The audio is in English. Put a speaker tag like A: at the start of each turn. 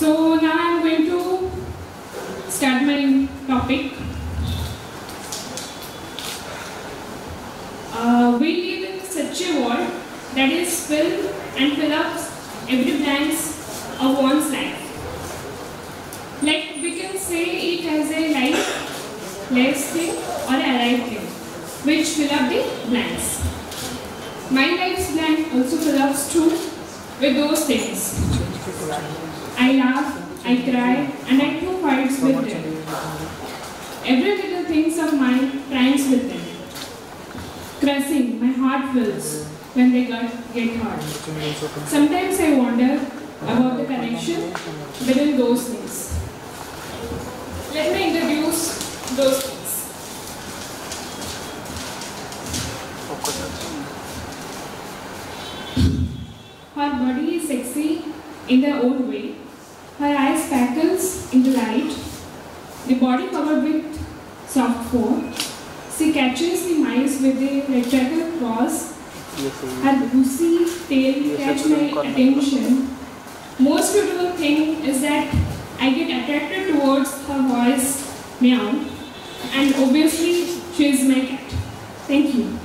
A: So now I am going to start my topic. We live in such a world that is filled and fill up every blanks of one's life. Like we can say it as a life, less thing or alive thing, which fill up the blanks. My life's blank also fill up too with those things. I laugh, I cry, and I do fights with them. Every little things of mine triumphs with them. Crushing, my heart fills when they get hard. Sometimes I wonder about the connection between those things. Let me introduce those things. Her body is sexy in their own way. Her eyes sparkles in the light. The body covered with soft fur. She catches the mice with the rectangular claws. Her goosey tail catches my attention. Most beautiful thing is that I get attracted towards her voice meow, and obviously she is my cat. Thank you.